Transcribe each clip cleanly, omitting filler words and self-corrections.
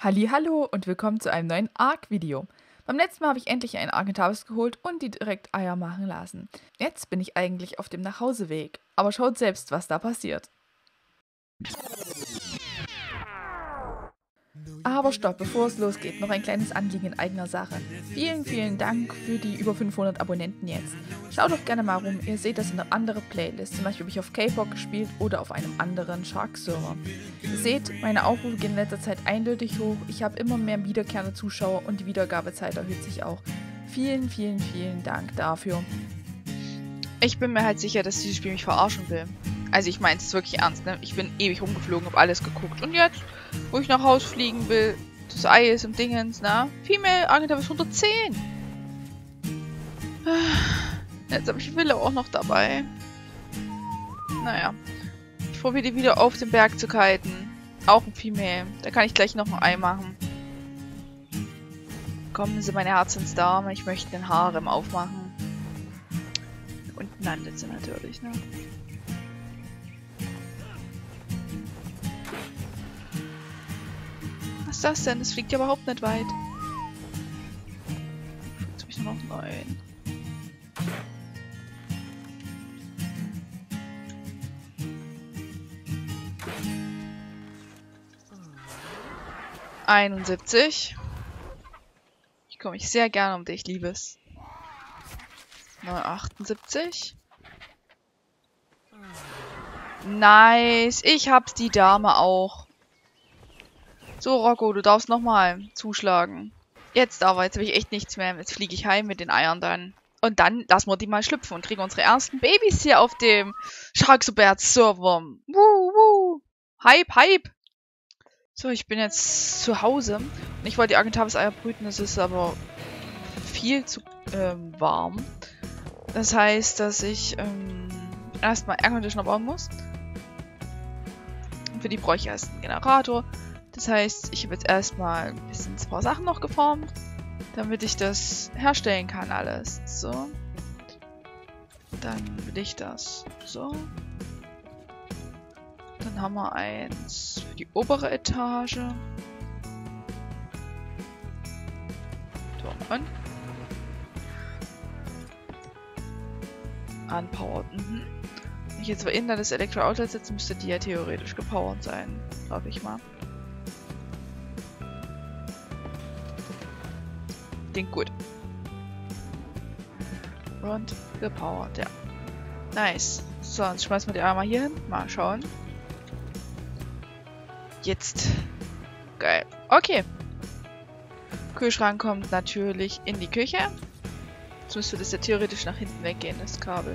Hallihallo und willkommen zu einem neuen Arc-Video. Beim letzten Mal habe ich endlich einen Argentavis geholt und die direkt Eier machen lassen. Jetzt bin ich eigentlich auf dem Nachhauseweg, aber schaut selbst, was da passiert. Aber stopp, bevor es losgeht, noch ein kleines Anliegen in eigener Sache. Vielen Dank für die über 500 Abonnenten jetzt. Schaut doch gerne mal rum, ihr seht das in einer anderen Playlist. Zum Beispiel habe ich auf K-Pop gespielt oder auf einem anderen Shark-Server. Ihr seht, meine Aufrufe gehen in letzter Zeit eindeutig hoch. Ich habe immer mehr wiederkehrende Zuschauer und die Wiedergabezeit erhöht sich auch. Vielen Dank dafür. Ich bin mir halt sicher, dass dieses Spiel mich verarschen will. Also ich meine es wirklich ernst, ne? Ich bin ewig rumgeflogen, habe alles geguckt. Und jetzt, wo ich nach Haus fliegen will, das Ei ist im Dingens, na? Female Argentavis 110. Jetzt habe ich Wille auch noch dabei. Naja. Ich probiere die wieder auf den Berg zu kiten. Auch ein Female. Da kann ich gleich noch ein Ei machen. Kommen Sie, meine Herzensdame. Ich möchte den Harem aufmachen. Unten landet sie natürlich, ne? Was ist das denn? Das fliegt ja überhaupt nicht weit. Jetzt habe ich nur noch 9. $71. Ich komme mich sehr gerne um dich, Liebes. 78. Nice. Ich hab's, die Dame auch. So, Rocco, du darfst nochmal zuschlagen. Jetzt aber, jetzt habe ich echt nichts mehr. Jetzt fliege ich heim mit den Eiern dann. Und dann lassen wir die mal schlüpfen und kriegen unsere ersten Babys hier auf dem Sharksobert-Server. Hype. So, ich bin jetzt zu Hause. Und ich wollte die Argentavis-Eier brüten. Es ist aber viel zu warm. Das heißt, dass ich erstmal Airconditioner bauen muss. Und für die brauche ich erst einen Generator. Das heißt, ich habe jetzt erstmal ein paar Sachen noch geformt, damit ich das herstellen kann alles. So. Dann will ich das so. Dann haben wir eins für die obere Etage. Turm an. Unpowered. Wenn ich jetzt aber in das Elektro-Outlet setze, müsste die ja theoretisch gepowert sein. Glaube ich mal. Klingt gut. Und gepowert, ja. Nice. So, jetzt schmeißen wir die einmal hier hin. Mal schauen. Jetzt. Geil. Okay. Kühlschrank kommt natürlich in die Küche. Jetzt müsste das ja theoretisch nach hinten weggehen, das Kabel.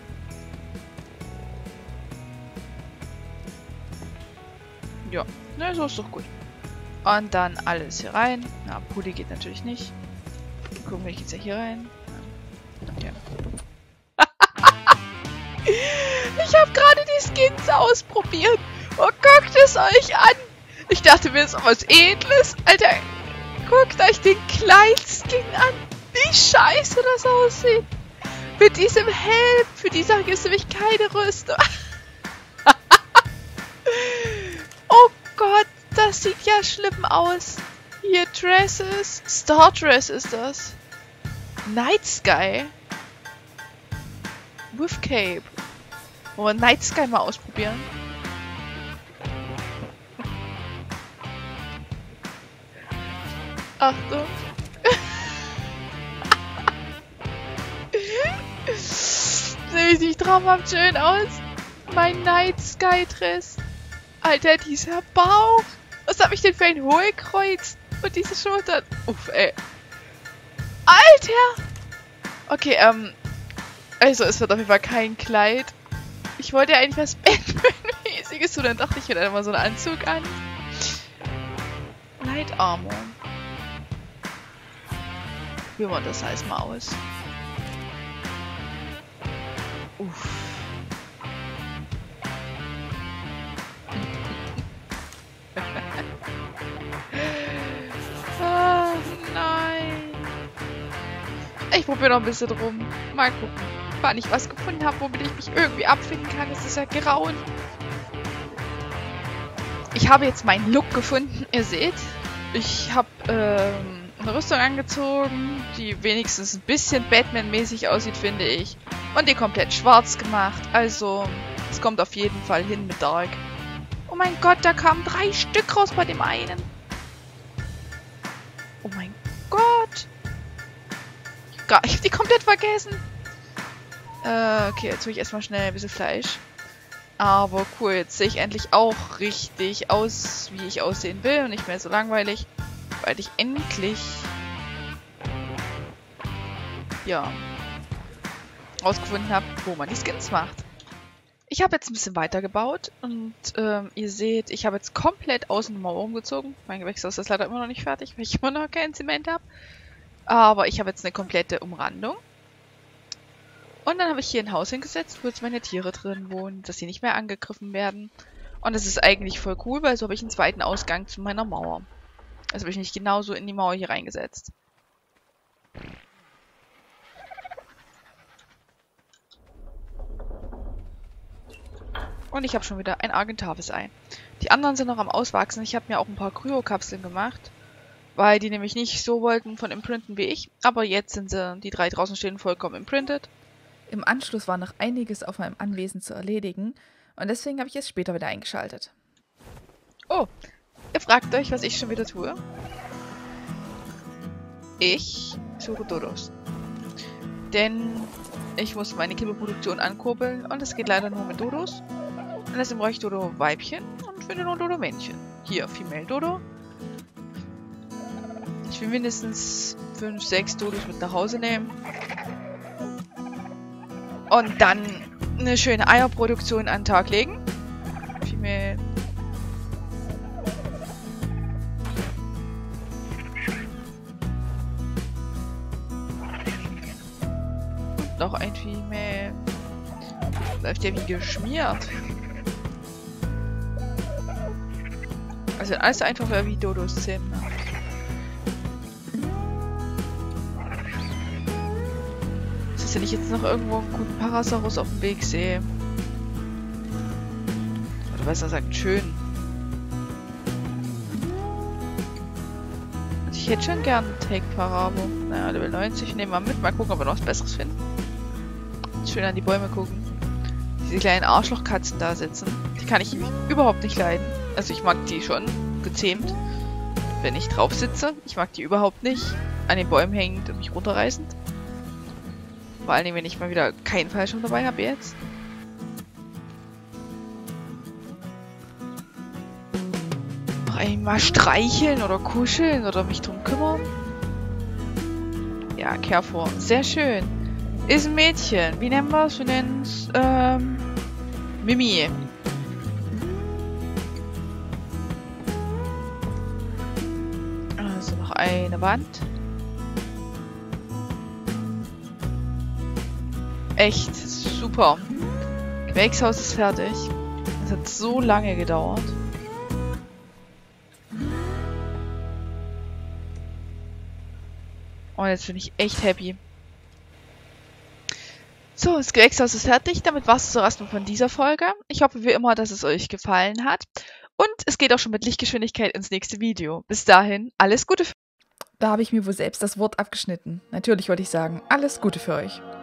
Ja, ne, so ist doch gut. Und dann alles hier rein. Na, Pulli geht natürlich nicht. Gucken wir jetzt ja hier rein. Okay. Ich habe gerade die Skins ausprobiert. Oh, guckt es euch an. Ich dachte mir, das ist was Edles. Alter, guckt euch den Kleid-Skin an. Wie scheiße das aussieht. Mit diesem Helm. Für die Sache ist nämlich keine Rüstung. Oh Gott, das sieht ja schlimm aus. Hier Dresses. Star Dress ist das. Night Sky. With Cape. Wollen wir Night Sky mal ausprobieren? Achtung. Sehe ich traumhaft schön aus? Mein Night Sky Dress. Alter, dieser Bauch. Was habe ich denn für ein Hohlkreuz? Und diese Schultern. Uff, ey. Alter! Okay, also es wird auf jeden Fall kein Kleid. Ich wollte ja eigentlich was Batman-mäßiges tun, dann dachte ich mir dann mal so einen Anzug an. Light Armor. Probieren wir das heißt mal aus. Uff. Ah, nein. Ich probiere noch ein bisschen rum. Mal gucken. Wann ich was gefunden habe, womit ich mich irgendwie abfinden kann. Es ist ja grauen. Ich habe jetzt meinen Look gefunden. Ihr seht, Ich habe eine Rüstung angezogen, die wenigstens ein bisschen Batman-mäßig aussieht, finde ich. Und die komplett schwarz gemacht. Also, es kommt auf jeden Fall hin mit Dark. Oh mein Gott, da kamen 3 Stück raus bei dem einen. Oh mein Gott. Ich hab die komplett vergessen. Okay, jetzt hole ich erstmal schnell ein bisschen Fleisch. Aber cool, jetzt sehe ich endlich auch richtig aus, wie ich aussehen will. Und nicht mehr so langweilig. Weil ich endlich... ja... rausgefunden habe, wo man die Skins macht. Ich habe jetzt ein bisschen weitergebaut. Und ihr seht, ich habe jetzt komplett außen die Mauer umgezogen. Mein Gewächshaus ist leider immer noch nicht fertig, weil ich immer noch kein Zement habe. Aber ich habe jetzt eine komplette Umrandung. Und dann habe ich hier ein Haus hingesetzt, wo jetzt meine Tiere drin wohnen, dass sie nicht mehr angegriffen werden. Und das ist eigentlich voll cool, weil so habe ich einen zweiten Ausgang zu meiner Mauer. Also habe ich mich genauso in die Mauer hier reingesetzt. Und ich habe schon wieder ein Argentavis-Ei. Die anderen sind noch am Auswachsen. Ich habe mir auch ein paar Kryokapseln gemacht, weil die nämlich nicht so wollten von Imprinten wie ich. Aber jetzt sind sie, die 3 draußen stehen, vollkommen imprintet. Im Anschluss war noch einiges auf meinem Anwesen zu erledigen und deswegen habe ich es später wieder eingeschaltet. Oh, ihr fragt euch, was ich schon wieder tue. Ich suche Dodos. Denn ich muss meine Kibelproduktion ankurbeln und es geht leider nur mit Dodos. Und deswegen brauche ich Dodo-Weibchen und finde nur Dodo-Männchen. Hier, Female Dodo. Ich will mindestens 5, 6 Dodos mit nach Hause nehmen. Und dann eine schöne Eierproduktion an den Tag legen. Female. Noch ein Female. Läuft ja wie geschmiert. Also alles einfach wie Dodos Zähne. Wenn ich jetzt noch irgendwo einen guten Parasaurus auf dem Weg sehe. Oder besser gesagt, schön. Also ich hätte schon gern einen Take-Parabo. Naja, Level 90 nehmen wir mit. Mal gucken, ob wir noch was Besseres finden. Schön an die Bäume gucken. Diese kleinen Arschlochkatzen da sitzen. Die kann ich überhaupt nicht leiden. Also ich mag die schon gezähmt, wenn ich drauf sitze. Ich mag die überhaupt nicht. An den Bäumen hängend und mich runterreißend. Vor allen Dingen, wenn ich mal wieder keinen Fallschirm dabei habe jetzt. Noch einmal streicheln oder kuscheln oder mich drum kümmern. Ja, Carrefour. Sehr schön. Ist ein Mädchen. Wie nennen wir es? Wir nennen es, Mimi. Also noch eine Wand. Echt super. Gewächshaus ist fertig. Es hat so lange gedauert. Und jetzt bin ich echt happy. So, das Gewächshaus ist fertig. Damit war es so erstmal von dieser Folge. Ich hoffe wie immer, dass es euch gefallen hat. Und es geht auch schon mit Lichtgeschwindigkeit ins nächste Video. Bis dahin, alles Gute für euch. Da habe ich mir wohl selbst das Wort abgeschnitten. Natürlich wollte ich sagen, alles Gute für euch.